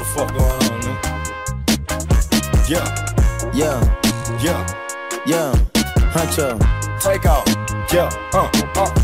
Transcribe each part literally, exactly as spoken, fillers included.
fuck going on, man? Yeah, Yeah, yeah, yeah, Huncho. take off. Yeah, uh, uh, uh.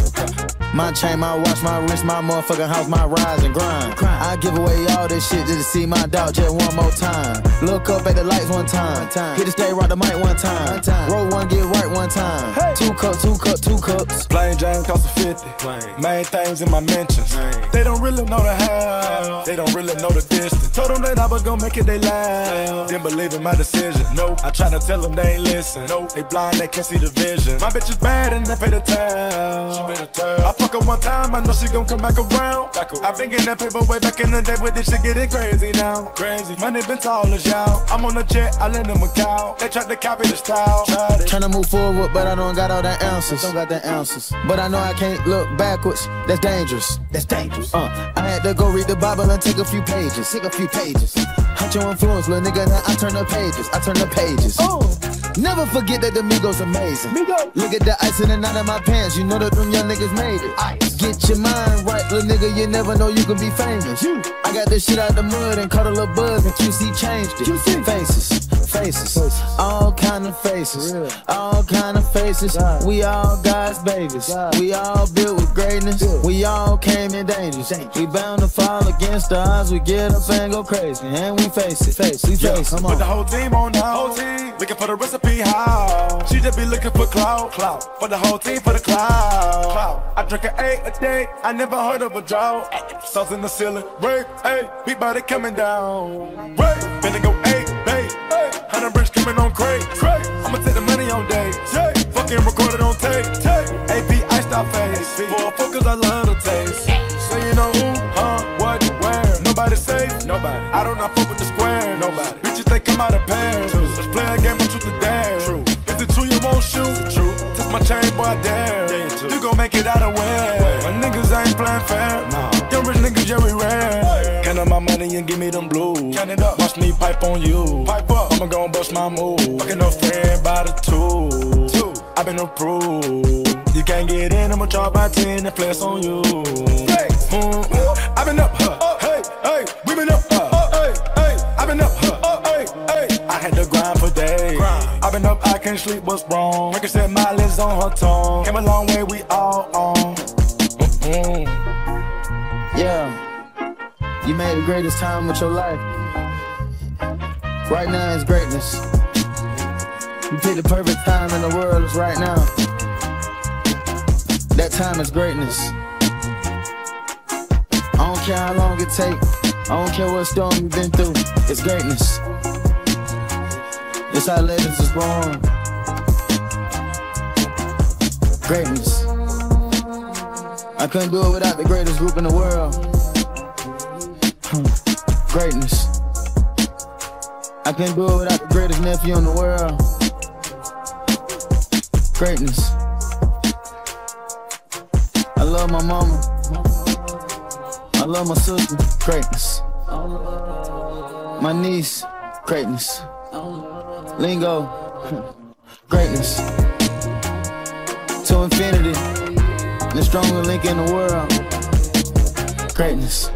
My chain, my watch, my wrist, my motherfucking house, my rise and grind. I give away all this shit just to see my dog just one more time. Look up at the lights one time. Hit the stage, rock the mic one time. Roll one, get right one time. Two cups, two cups, two cups. Plain Jane cost a fifty. Main things in my mentions. They don't really know the how. They don't really know the distance. Told them that I was gonna make it, they laugh. Didn't believe in my decision. No, I try to tell them they ain't listen. No, they blind, they can't see the vision. My bitch is bad and I pay the tab. She pay the tab. I fuck her one time, I know she gon' come back around. I've been getting that paper way back in the day, but this shit getting crazy now. Crazy. Money been tall as y'all. I'm on a jet, I lend them a cow. They tried to copy the style. Tryna move forward, but I don't got all the ounces. Don't got the ounces. But I know I can't look backwards. That's dangerous. That's dangerous. Uh, I had to go read the Bible and take a few pages. Take a few pages. Hunt your influence, little nigga. Now I turn the pages. I turn the pages. Oh. Never forget that the Migos amazing. Migo. Look at the ice in and out of my pants. You know that them young niggas made it. Ice. Get your mind right, little nigga. You never know you can be famous. You. I got this shit out the mud and caught a little buzz and Q C changed it. Q C. Faces. Faces, all kind of faces, all kind of faces. We all God's babies. We all built with greatness. We all came in dangers. We bound to fall against the odds. We get up and go crazy, and we face it. Face, we face. Come on. Put the whole team on the whole team, looking for the recipe. How she just be looking for clout, clout for the whole team, for the clout. Clout. I drink an eight a day. I never heard of a drought. Sauce in the ceiling, break, hey, beat body coming down. Break, finna go eight, babe. Hundred bricks coming on crate, crate. I'ma take the money on day, day. Fucking record it on tape, tape. A P iced out face, for focus I love the taste. So you know who, huh, what, where. Nobody safe, nobody. I do not fuck with the square, nobody. Bitches they come out of pairs. Let's play a game of truth or dare. True. Is it true you won't shoot? True. Touch my chain, boy, I dare. Yeah, you gon' make it out of where? My niggas ain't playing fair. No. Young rich niggas, yeah, we rare. Count up my money and give me them blues. Count it up. Watch me pipe on you. Pipe up. I'ma gon' bust my move. Fucking no friend by the two. Two. I been approved. You can't get in, I'ma drop my ten and flex on you. Hey. Mm. I been up, huh? Oh, hey, hey. We been up, huh? Oh, hey, hey. I been up, huh? Oh, hey, hey. I had to grind for days. I been up, I can't sleep, what's wrong? Like I said, my lips on her tongue. Came a long way, we all on. Mm-hmm. Yeah. You made the greatest time with your life. Right now is greatness. You picked the perfect time in the world, it's right now. That time is greatness. I don't care how long it take. I don't care what storm you've been through. It's greatness. It's how legends is born. Greatness. I couldn't do it without the greatest group in the world. Greatness. I couldn't do it without the greatest nephew in the world. Greatness. I love my mama. I love my sister. Greatness. My niece. Greatness. Lingo. Greatness. To infinity. The strongest link in the world. Greatness.